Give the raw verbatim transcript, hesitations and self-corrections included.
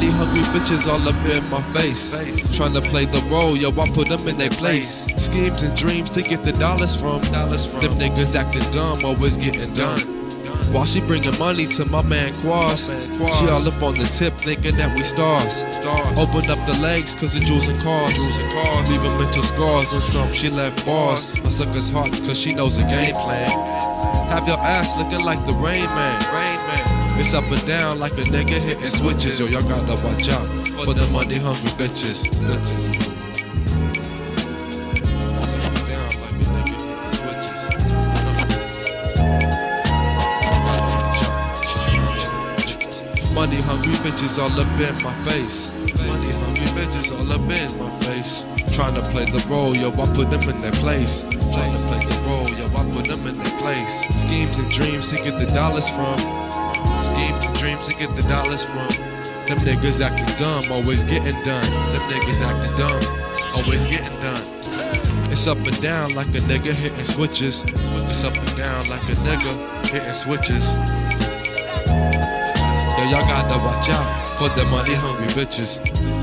money hungry bitches all up in my face. Tryna play the role, yo, I put them in their place. Schemes and dreams to get the dollars from. Dollars from. Them niggas acting dumb, always getting done. While she bringing money to my man Quas, she all up on the tip thinking that we stars. Open up the legs cause the jewels and cars. Leaving mental scars on some, she left bars. I suck his hearts cause she knows the game plan. Have your ass looking like the Rain Man. It's up and down like a nigga hitting switches. Yo, y'all gotta watch out for the money hungry bitches. It's up and down like a nigga hitting switches. Money hungry bitches all up in my face. Money hungry bitches all up in my face. Tryna play the role, yo, I put them in their place. Tryna play the role, yo, I put them in their place. Schemes and dreams to get the dollars from. Schemes and dreams to get the dollars from. Them niggas acting dumb, always getting done. Them niggas acting dumb, always getting done. It's up and down like a nigga hitting switches. It's up and down like a nigga hitting switches. Yo, y'all gotta watch out for the money hungry bitches.